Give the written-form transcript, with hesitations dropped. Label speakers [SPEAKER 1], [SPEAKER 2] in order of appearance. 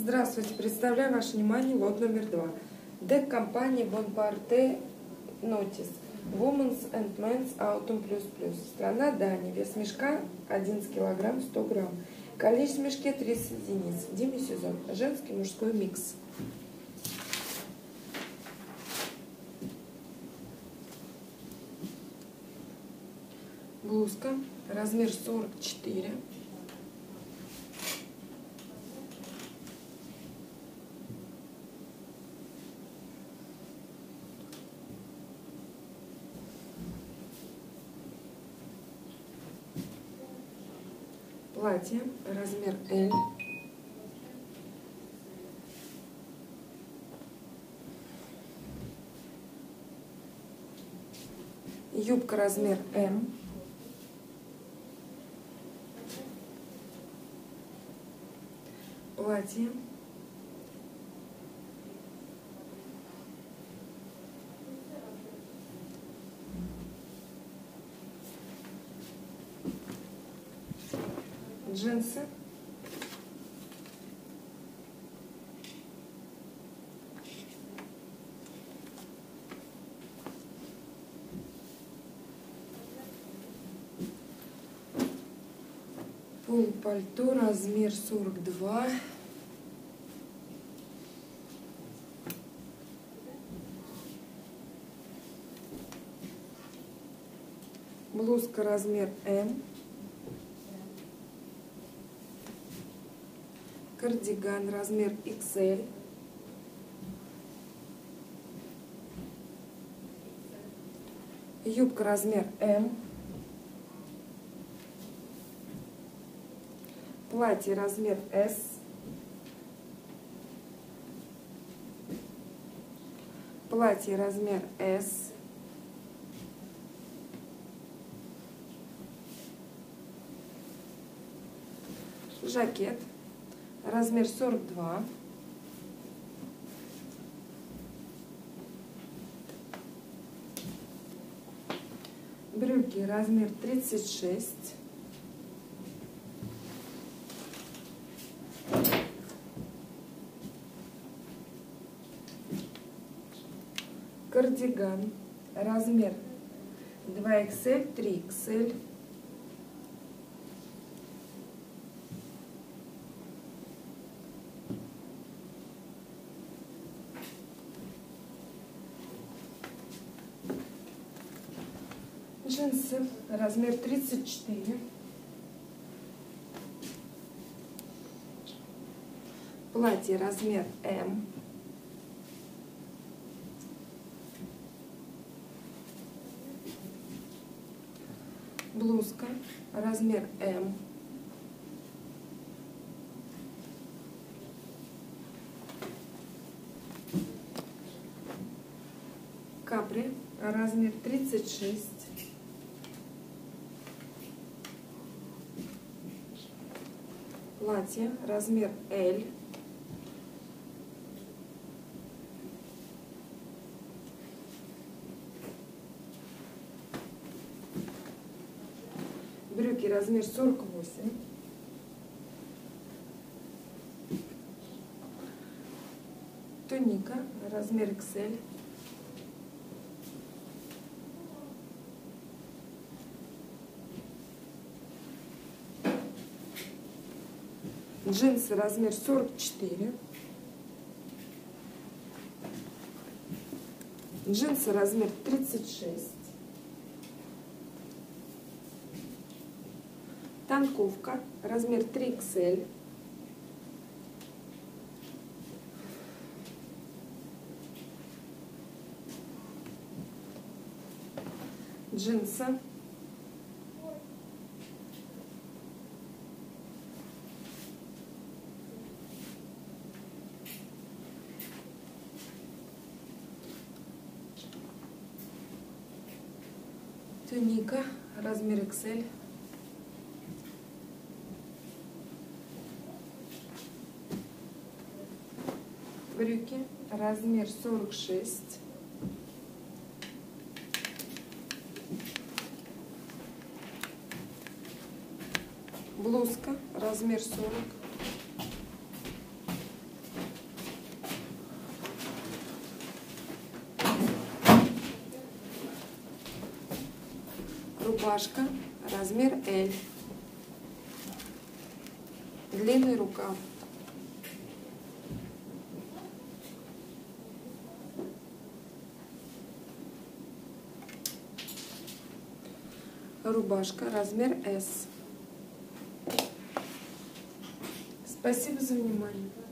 [SPEAKER 1] Здравствуйте, представляю ваше внимание лот номер 2. Дек компании Bonparte Notice Women's and Men's Autumn Plus Plus. Страна Дания. Вес мешка 11 кг 100 грамм. Количество в мешке 30 единиц. Демисезон. Женский мужской микс. Блузка. Размер 44. Платье, размер L. Юбка, размер M. Платье. Джинсы. Полупальто, размер 42. Блузка, размер М. Кардиган, размер XL. Юбка, размер М. Платье, размер S. Платье, размер S. Жакет, размер 42. Брюки, размер 36. Кардиган, размер 2XL, 3XL. Джинсы, размер 34. Платье, размер М. Блузка, размер М. Капри, размер 36. Платье, размер L. Брюки, размер 48. Туника, размер XL. Джинсы, размер 44. Джинсы, размер 36. Танковка, размер 3XL. Джинсы. Туника, размер XL. Брюки, размер 46. Блузка, размер 40. Рубашка, размер L. Длинный рукав. Рубашка, размер S. Спасибо за внимание.